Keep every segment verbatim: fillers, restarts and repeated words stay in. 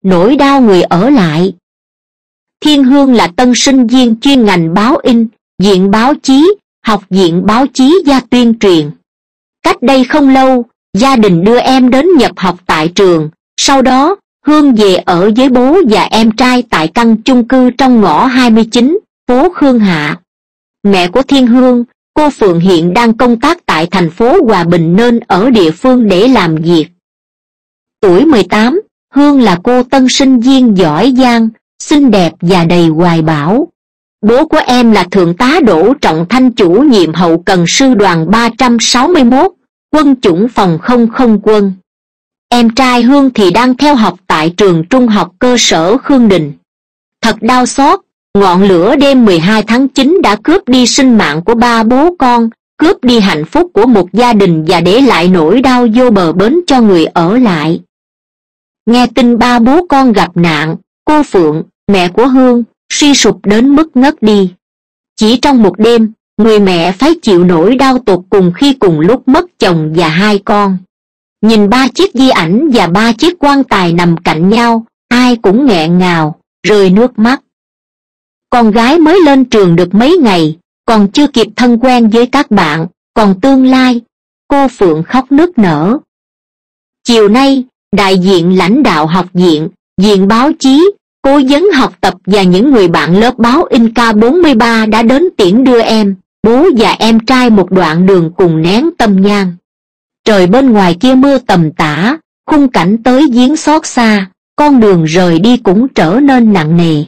nỗi đau người ở lại. Thiên Hương là tân sinh viên chuyên ngành báo in, viện báo chí, Học viện Báo chí và Tuyên truyền. Cách đây không lâu, gia đình đưa em đến nhập học tại trường, sau đó Hương về ở với bố và em trai tại căn chung cư trong ngõ hai mươi chín, phố Khương Hạ. Mẹ của Thiên Hương, cô Phượng hiện đang công tác tại thành phố Hòa Bình nên ở địa phương để làm việc. Tuổi mười tám, Hương là cô tân sinh viên giỏi giang, xinh đẹp và đầy hoài bão. Bố của em là Thượng tá Đỗ Trọng Thanh, chủ nhiệm hậu cần sư đoàn ba trăm sáu mươi mốt, quân chủng phòng không không quân. Em trai Hương thì đang theo học tại trường trung học cơ sở Khương Đình. Thật đau xót, ngọn lửa đêm mười hai tháng chín đã cướp đi sinh mạng của ba bố con, cướp đi hạnh phúc của một gia đình và để lại nỗi đau vô bờ bến cho người ở lại. Nghe tin ba bố con gặp nạn, cô Phượng, mẹ của Hương, suy sụp đến mức ngất đi. Chỉ trong một đêm, người mẹ phải chịu nỗi đau tột cùng khi cùng lúc mất chồng và hai con. Nhìn ba chiếc di ảnh và ba chiếc quan tài nằm cạnh nhau, ai cũng nghẹn ngào, rơi nước mắt. Con gái mới lên trường được mấy ngày, còn chưa kịp thân quen với các bạn, còn tương lai, cô Phượng khóc nức nở. Chiều nay, đại diện lãnh đạo học viện, viện báo chí, cố vấn học tập và những người bạn lớp báo in K bốn mươi ba đã đến tiễn đưa em, bố và em trai một đoạn đường cùng nén tâm nhang. Trời bên ngoài kia mưa tầm tã, khung cảnh tới giếng xót xa, con đường rời đi cũng trở nên nặng nề.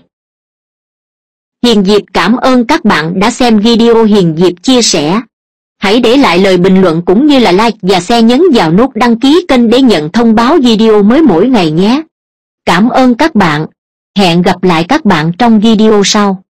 Hiền Diệp cảm ơn các bạn đã xem video Hiền Diệp chia sẻ. Hãy để lại lời bình luận cũng như là like và share, nhấn vào nút đăng ký kênh để nhận thông báo video mới mỗi ngày nhé. Cảm ơn các bạn. Hẹn gặp lại các bạn trong video sau.